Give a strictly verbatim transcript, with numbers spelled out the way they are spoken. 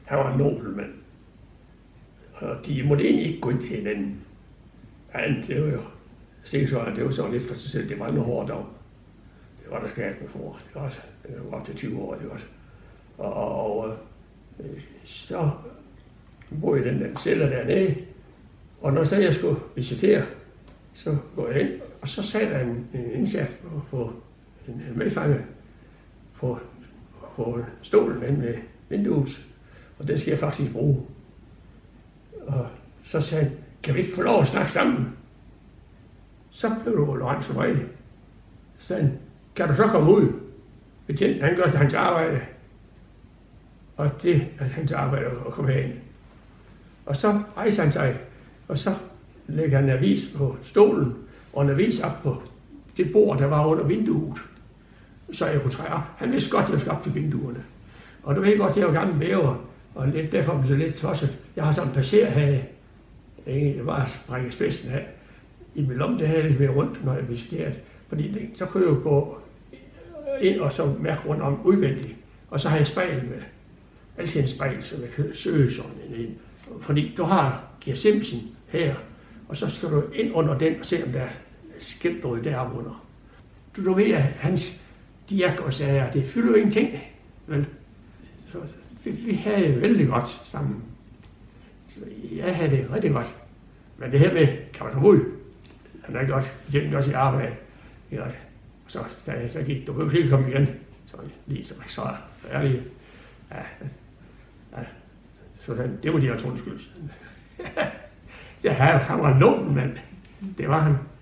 Han var en nobel mand. Og de måtte egentlig ikke gå ind til hinanden. Han, det var jo, det var så lidt for sig selv. Det var en hård dag. Det var der galt med for. Det var også, det var op til tyve år. Det var også. Og, og, og så boede jeg den der celler dernede. Og når så jeg skulle visitere, så går jeg ind, og så sad der en, en indsat på, på en medfange på, på stolen inde ved vinduet, og det skal jeg faktisk bruge. Og så sagde han, kan vi ikke få lov at snakke sammen? Så blev du Lorenz for mig. Så sagde han, kan du så komme ud? Betjenten, han gør til hans arbejde. Og det er hans arbejde at komme herind. Og så rejser han sig, og så lægger han en avis på stolen, og en avis op på det bord, der var under vinduet, så jeg kunne træde op. Han vidste godt, at jeg skulle op til vinduerne. Og du ved godt, at jeg er jo gammel væver, og lidt, derfor er det så lidt tosset. Jeg har sådan en passerhage, jeg var at sprække spidsen af. I min lomme, det havde jeg lidt mere rundt, når jeg visiterede. Fordi det, så kunne jeg jo gå ind og så mærke rundt om udvendigt. Og så har jeg spejl med. Altid en spejl, så jeg kan søge sådan ind. Fordi du har gesimsen her, og så skal du ind under den og se, om der er skilt noget deroppe under. Du, du ved, at hans diagnosager, det fylder jo ingenting, vel? Så vi, vi havde det vældig godt sammen. Så jeg havde det rigtig godt. Men det her med, kan man komme ud? Han er godt, det er godt i arbejde. Ja, så, så, så gik du behøver ikke komme igen. Så lige så, så er færdig. Ja, ja. Så det må de have undskyld. Det, han var en nobel mand. Det var han.